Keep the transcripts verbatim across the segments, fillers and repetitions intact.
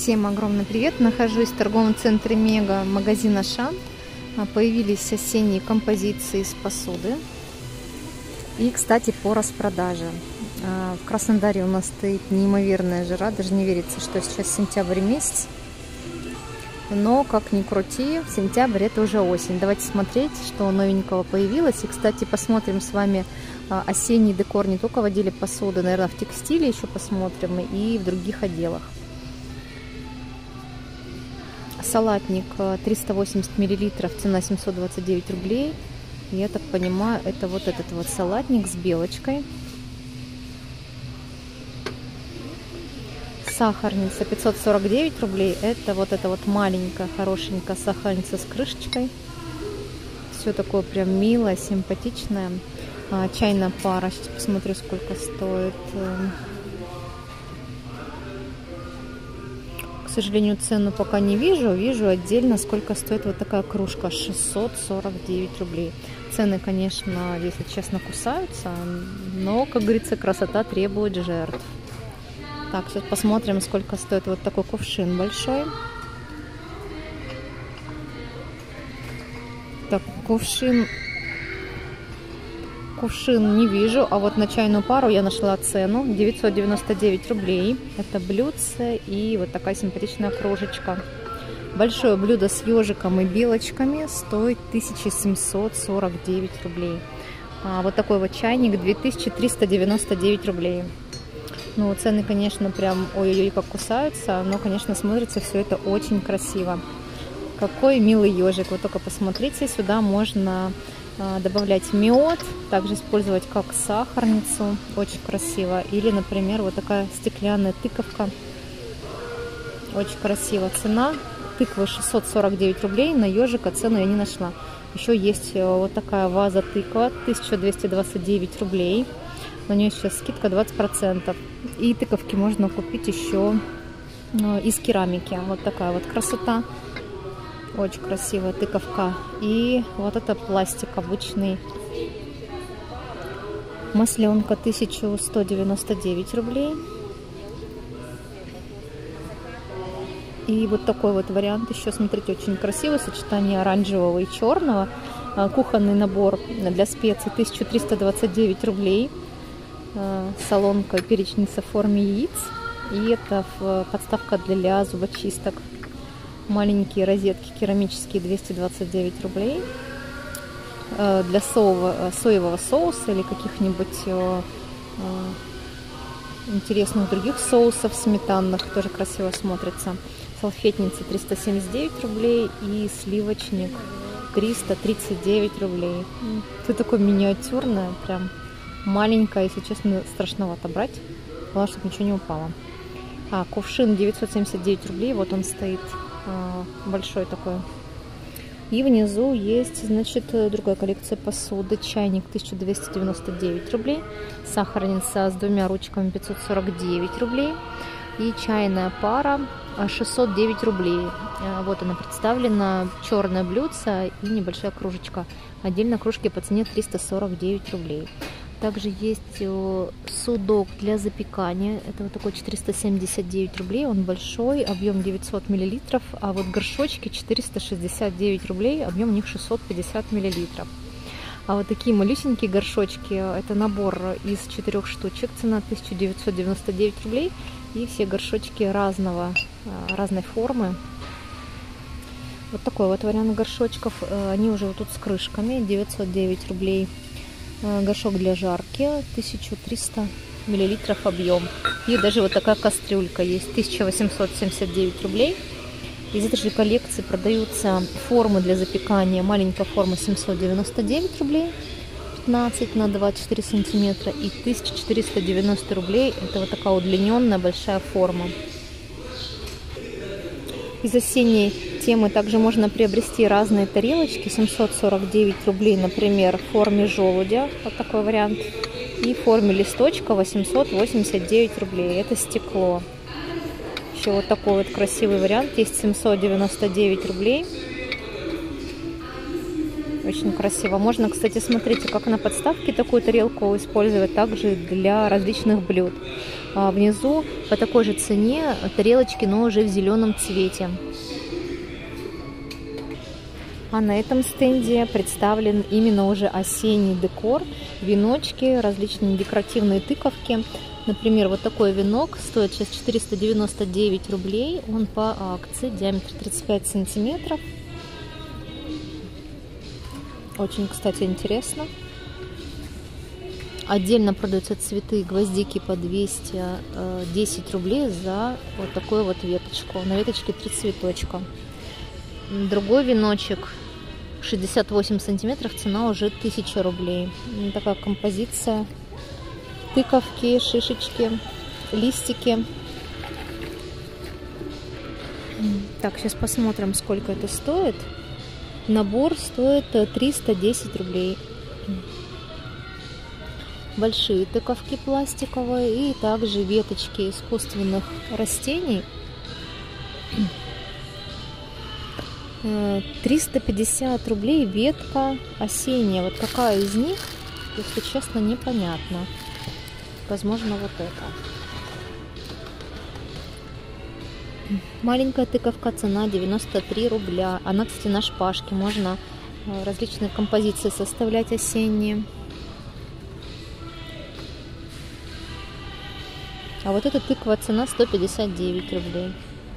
Всем огромный привет! Нахожусь в торговом центре Мега, магазин Ашан. Появились осенние композиции из посуды. И, кстати, по распродаже. В Краснодаре у нас стоит неимоверная жара. Даже не верится, что сейчас сентябрь месяц. Но, как ни крути, сентябрь это уже осень. Давайте смотреть, что новенького появилось. И, кстати, посмотрим с вами осенний декор не только в отделе посуды, наверное, в текстиле еще посмотрим и в других отделах. Салатник триста восемьдесят миллилитров, цена семьсот двадцать девять рублей. Я так понимаю, это вот этот вот салатник с белочкой. Сахарница пятьсот сорок девять рублей. Это вот эта вот маленькая, хорошенькая сахарница с крышечкой. Все такое прям милое, симпатичное. А, чайная пара. Сейчас посмотрю, сколько стоит. К сожалению, цену пока не вижу. Вижу отдельно, сколько стоит вот такая кружка. шестьсот сорок девять рублей. Цены, конечно, если честно, кусаются. Но, как говорится, красота требует жертв. Так, сейчас посмотрим, сколько стоит вот такой кувшин большой. Так, кувшин... Кувшин не вижу, а вот на чайную пару я нашла цену. девятьсот девяносто девять рублей. Это блюдце и вот такая симпатичная кружечка. Большое блюдо с ежиком и белочками стоит тысяча семьсот сорок девять рублей. А вот такой вот чайник две тысячи триста девяносто девять рублей. Ну, цены, конечно, прям ой-ой-ой, как кусаются, но, конечно, смотрится все это очень красиво. Какой милый ежик. Вот только посмотрите, сюда можно а, добавлять мед, также использовать как сахарницу, очень красиво. Или, например, вот такая стеклянная тыковка, очень красиво. Цена тыквы шестьсот сорок девять рублей, на ежика цену я не нашла. Еще есть вот такая ваза тыква, тысяча двести двадцать девять рублей. На нее сейчас скидка двадцать процентов. И тыковки можно купить еще ну, из керамики. Вот такая вот красота. Очень красивая тыковка. И вот это пластик обычный. Масленка тысяча сто девяносто девять рублей. И вот такой вот вариант еще, смотрите, очень красивый. Сочетание оранжевого и черного. Кухонный набор для специй тысяча триста двадцать девять рублей. Солонка, перечница в форме яиц. И это подставка для зубочисток. Маленькие розетки керамические двести двадцать девять рублей. Для соевого, соевого соуса или каких-нибудь интересных других соусов сметанных. Тоже красиво смотрится. Салфетница триста семьдесят девять рублей. И сливочник триста тридцать девять рублей. Это такое миниатюрное, прям маленькая, если честно, страшновато брать. Главное, чтобы ничего не упало. А, кувшин девятьсот семьдесят девять рублей. Вот он стоит, а, большой такой. И внизу есть, значит, другая коллекция посуды. Чайник тысяча двести девяносто девять рублей. Сахарница с двумя ручками пятьсот сорок девять рублей. И чайная пара шестьсот девять рублей. Вот она представлена. Черное блюдце и небольшая кружечка. Отдельно кружки по цене триста сорок девять рублей. Также есть судок для запекания. Это вот такой четыреста семьдесят девять рублей. Он большой, объем девятьсот миллилитров. А вот горшочки четыреста шестьдесят девять рублей, объем у них шестьсот пятьдесят миллилитров. А вот такие малюсенькие горшочки, это набор из четырех штучек. Цена тысяча девятьсот девяносто девять рублей. И все горшочки разного, разной формы. Вот такой вот вариант горшочков. Они уже вот тут с крышками. девятьсот девять рублей. Горшок для жарки тысяча триста миллилитров объем. И даже вот такая кастрюлька есть, тысяча восемьсот семьдесят девять рублей. Из этой же коллекции продаются формы для запекания. Маленькая форма семьсот девяносто девять рублей, пятнадцать на двадцать четыре сантиметра. И тысяча четыреста девяносто рублей. Это вот такая удлиненная большая форма. Из осенней темы также можно приобрести разные тарелочки. семьсот сорок девять рублей, например, в форме желудя. Вот такой вариант. И в форме листочка восемьсот восемьдесят девять рублей. Это стекло. Еще вот такой вот красивый вариант. Есть семьсот девяносто девять рублей. Очень красиво. Можно, кстати, смотрите, как на подставке такую тарелку использовать, также для различных блюд. А внизу по такой же цене тарелочки, но уже в зеленом цвете. А на этом стенде представлен именно уже осенний декор. Веночки, различные декоративные тыковки. Например, вот такой венок стоит сейчас четыреста девяносто девять рублей. Он по акции, диаметр тридцать пять сантиметров. Очень, кстати, интересно. Отдельно продаются цветы гвоздики по двести десять рублей за вот такую вот веточку. На веточке три цветочка. Другой веночек шестьдесят восемь сантиметров, цена уже тысяча рублей. Такая композиция. Тыковки, шишечки, листики. Так, сейчас посмотрим, сколько это стоит. Набор стоит триста десять рублей. Большие тыковки пластиковые и также веточки искусственных растений. триста пятьдесят рублей ветка осенняя. Вот какая из них, если честно, непонятно. Возможно, вот это. Маленькая тыковка, цена девяносто три рубля. Она, кстати, на шпажке. Можно различные композиции составлять осенние. А вот эта тыква, цена сто пятьдесят девять рублей.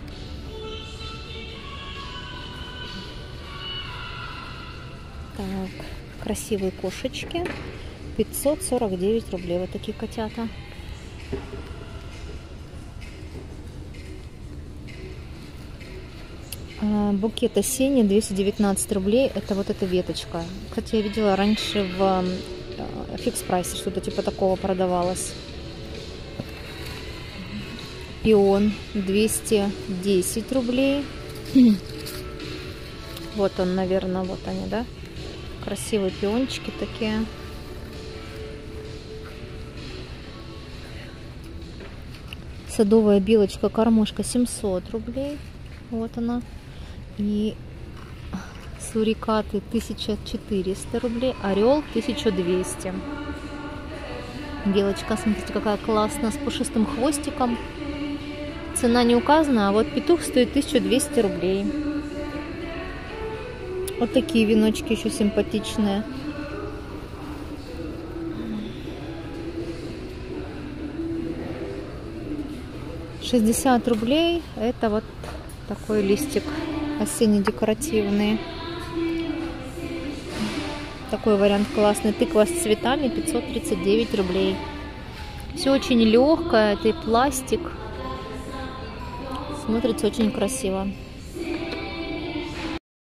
Так, красивые кошечки. пятьсот сорок девять рублей. Вот такие котята. Букет осенний двести девятнадцать рублей. Это вот эта веточка. Кстати, я видела раньше в фикс прайсе что-то типа такого продавалось. Пион двести десять рублей. Вот он, наверное, вот они, да? Красивые пиончики такие. Садовая белочка, кормушка семьсот рублей. Вот она. И сурикаты тысяча четыреста рублей. Орел тысяча двести. Белочка, смотрите, какая классная, с пушистым хвостиком. Цена не указана, а вот петух стоит тысяча двести рублей. Вот такие веночки еще симпатичные. шестьдесят рублей. Это вот такой листик осенне-декоративный. Такой вариант классный. Тыква с цветами, пятьсот тридцать девять рублей. Все очень легкое, это и пластик. Смотрится очень красиво.